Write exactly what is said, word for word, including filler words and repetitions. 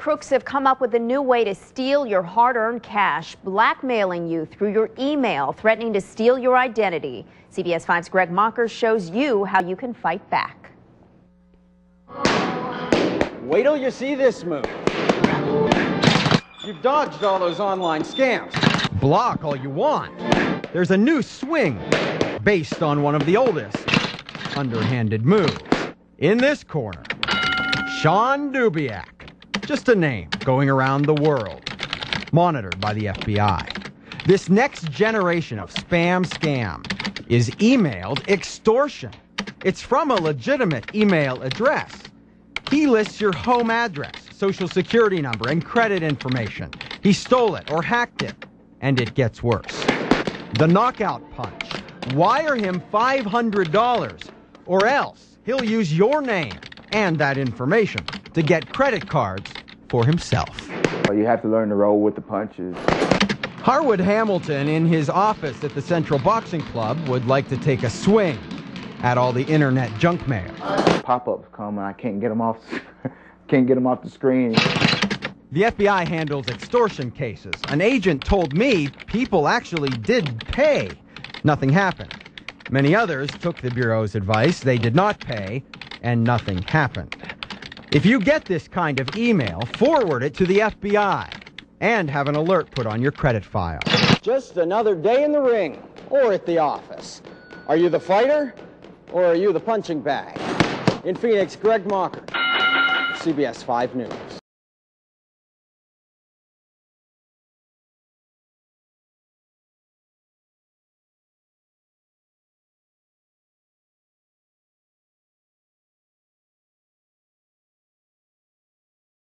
crooks have come up with a new way to steal your hard-earned cash, blackmailing you through your email, threatening to steal your identity. C B S five's Greg Mocker shows you how you can fight back. Wait till you see this move. You've dodged all those online scams. Block all you want. There's a new swing based on one of the oldest underhanded moves. In this corner, Sean Dubiak. Just a name going around the world, monitored by the F B I. This next generation of spam scam is emailed extortion. It's from a legitimate email address. He lists your home address, social security number, and credit information. He stole it or hacked it, and it gets worse. The knockout punch. Wire him five hundred dollars, or else he'll use your name and that information to get credit cards for himself. You have to learn to roll with the punches. Harwood Hamilton, in his office at the Central Boxing Club, would like to take a swing at all the internet junk mail. Pop-ups come and I can't get them off, can't get them off the screen. The F B I handles extortion cases. An agent told me people actually did pay. Nothing happened. Many others took the Bureau's advice. They did not pay, and nothing happened. If you get this kind of email, forward it to the F B I and have an alert put on your credit file. Just another day in the ring or at the office. Are you the fighter or are you the punching bag? In Phoenix, Greg Mocker, C B S five News.